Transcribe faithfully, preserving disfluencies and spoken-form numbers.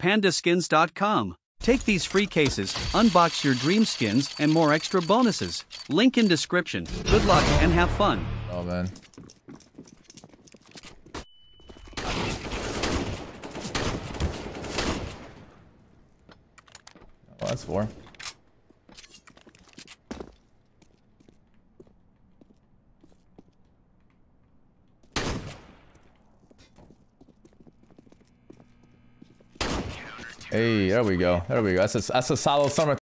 panda skins dot com. Take these free cases, unbox your dream skins, and more extra bonuses. Link in description. Good luck and have fun. Oh, man. Oh, that's four. Hey, there we go. There we go. That's a, that's a solid summer.